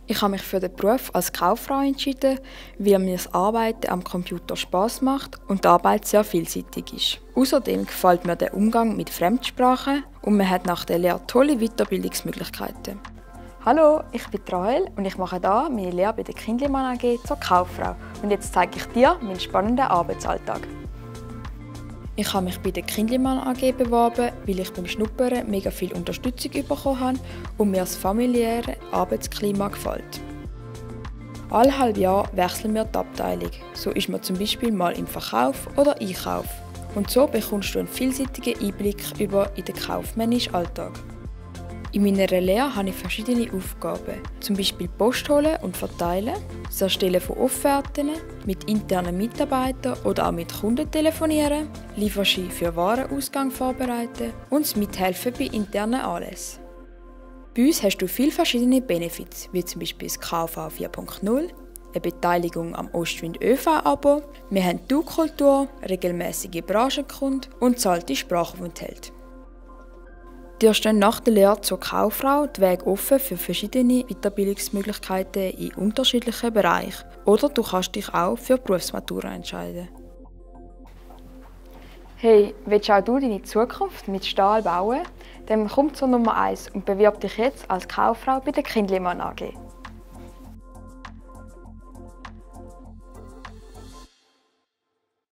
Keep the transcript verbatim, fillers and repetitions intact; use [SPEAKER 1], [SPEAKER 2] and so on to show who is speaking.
[SPEAKER 1] Ich habe mich für den Beruf als Kauffrau entschieden, weil mir das Arbeiten am Computer Spass macht und die Arbeit sehr vielseitig ist. Außerdem gefällt mir der Umgang mit Fremdsprachen und man hat nach der Lehre tolle Weiterbildungsmöglichkeiten. Hallo, ich bin Rahel und ich mache hier meine Lehre bei der Kindlimann A G zur Kauffrau. Und jetzt zeige ich dir meinen spannenden Arbeitsalltag. Ich habe mich bei der Kindlimann A G beworben, weil ich beim Schnuppern mega viel Unterstützung bekommen habe und mir das familiäre Arbeitsklima gefällt. Alle halbe Jahr wechseln wir die Abteilung. So ist man zum Beispiel mal im Verkauf oder Einkauf. Und so bekommst du einen vielseitigen Einblick über in den kaufmännischen Alltag. In meiner Lehre habe ich verschiedene Aufgaben, zum Beispiel Post holen und verteilen, das Erstellen von Offerten, mit internen Mitarbeitern oder auch mit Kunden telefonieren, Lieferscheine für Warenausgang vorbereiten und das Mithelfen bei internen Anlässen. Bei uns hast du viele verschiedene Benefits, wie zum Beispiel das K V vier Punkt null, eine Beteiligung am Ostwind ÖV-Abo, wir haben Du-Kultur, regelmäßige Branchenkunden und zahlte Sprachaufenthalt. Dir stehen nach der Lehre zur Kauffrau die Wege offen für verschiedene Weiterbildungsmöglichkeiten in unterschiedlichen Bereichen. Oder du kannst dich auch für die Berufsmatura entscheiden. Hey, willst auch du deine Zukunft mit Stahl bauen? Dann komm zur Nummer eins und bewirb dich jetzt als Kauffrau bei der Kindlimann A G.